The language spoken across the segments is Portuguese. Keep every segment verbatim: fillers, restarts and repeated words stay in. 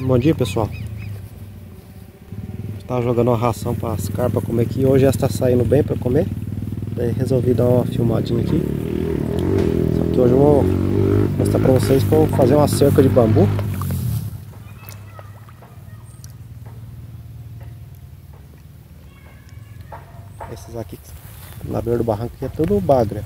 Bom dia, pessoal. Estava jogando uma ração para as carpas comer aqui. Hoje ela está saindo bem para comer. Daí resolvi dar uma filmadinha aqui. Só que hoje eu vou mostrar para vocês que eu vou fazer uma cerca de bambu. Esses aqui na beira do barranco aqui é tudo bagre.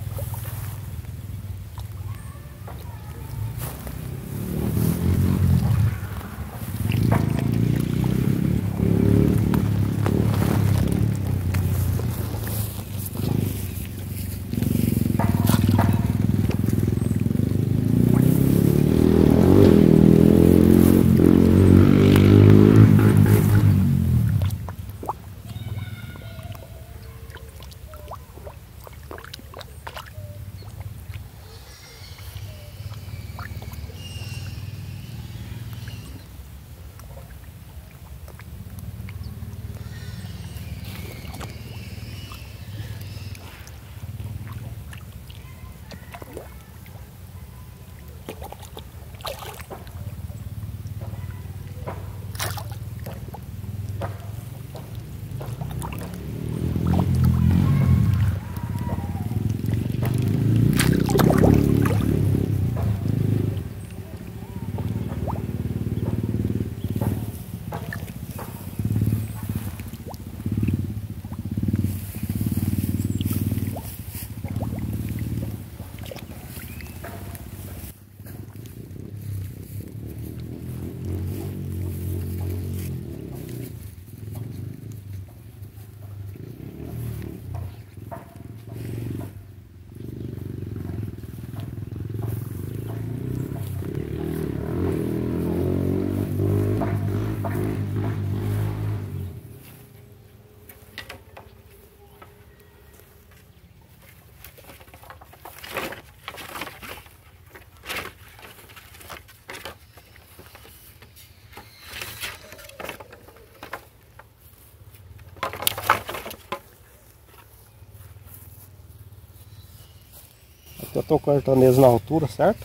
Eu tô cortando eles na altura, certo?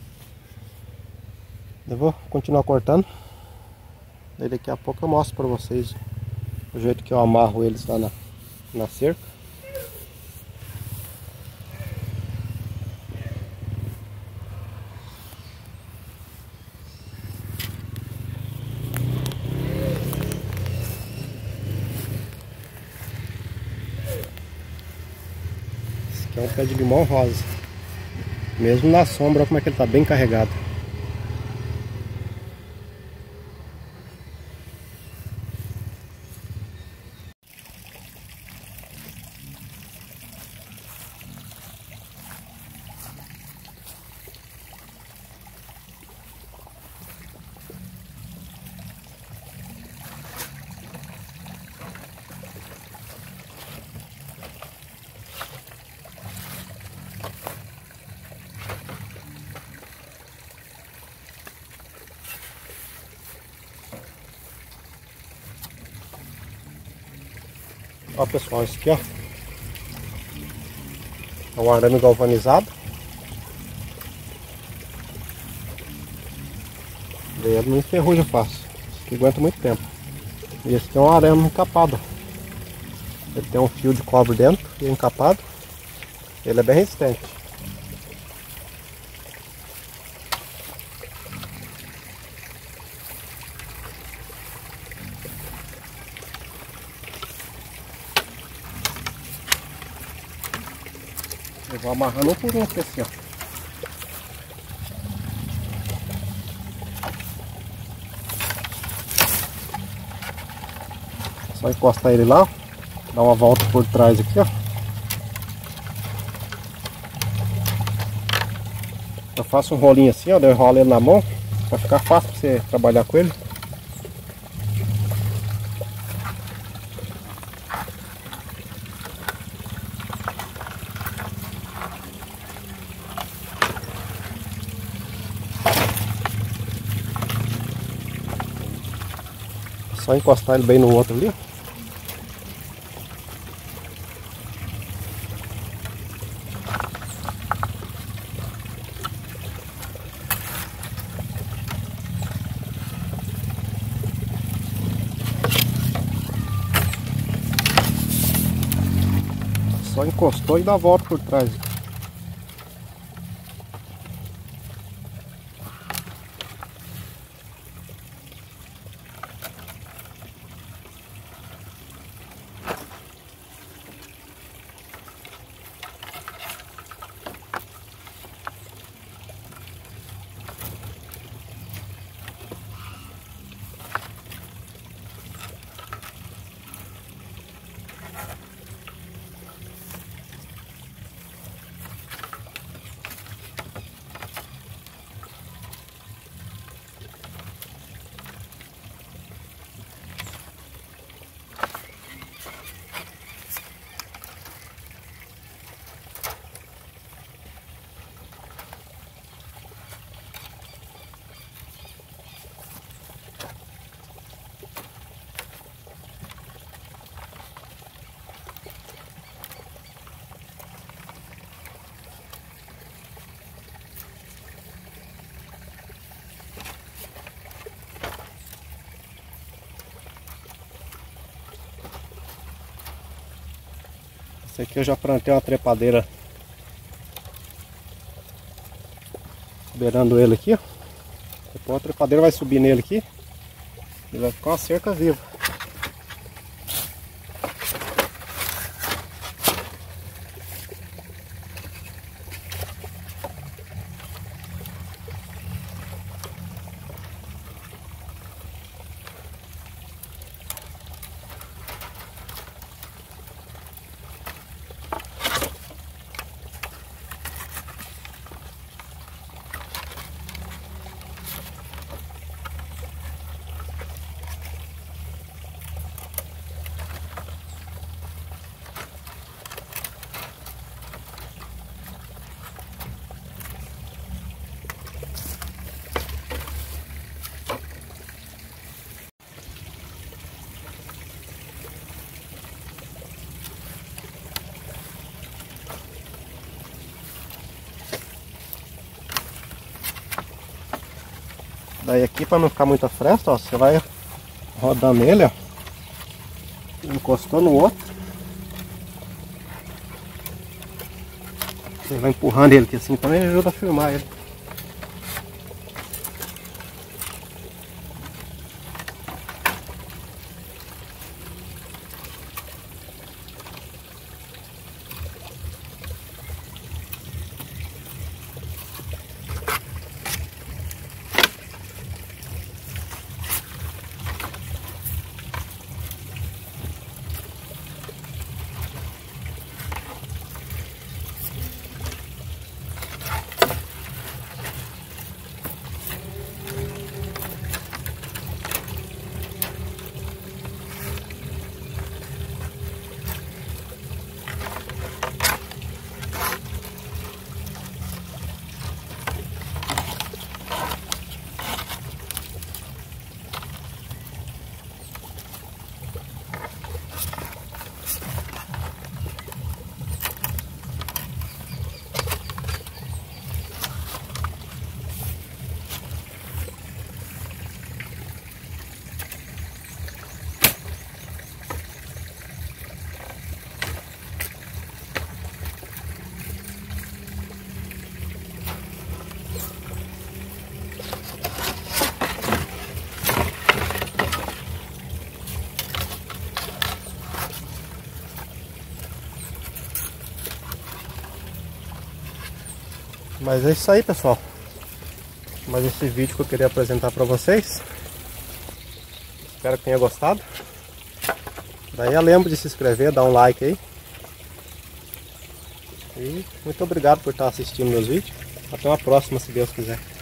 Eu vou continuar cortando. Daí daqui a pouco eu mostro pra vocês o jeito que eu amarro eles lá na, na cerca. Esse aqui é um pé de limão rosa. Mesmo na sombra, olha como é que ele tá bem carregado. Ó, pessoal, esse aqui, ó, é um arame galvanizado. Ele não enferruja fácil, esse aqui aguenta muito tempo. E esse aqui é um arame encapado. Ele tem um fio de cobre dentro e encapado. Ele é bem resistente. Eu vou amarrando um por um aqui assim, ó. Só encostar ele lá, ó. Dar uma volta por trás aqui, ó. Eu faço um rolinho assim, ó. Eu enrolo ele na mão pra ficar fácil pra você trabalhar com ele. Só encostar ele bem no outro ali. Só encostou e dá a volta por trás. Esse aqui eu já plantei uma trepadeira beirando ele aqui, ó. Depois a trepadeira vai subir nele aqui e vai ficar uma cerca viva. Daí aqui, para não ficar muita fresta, ó, você vai rodando ele, ó, encostou no outro. Você vai empurrando ele aqui assim, também ajuda a firmar ele. Mas é isso aí, pessoal. Mais esse vídeo que eu queria apresentar para vocês. Espero que tenha gostado. Daí lembra de se inscrever, dar um like aí. E muito obrigado por estar assistindo meus vídeos. Até uma próxima, se Deus quiser.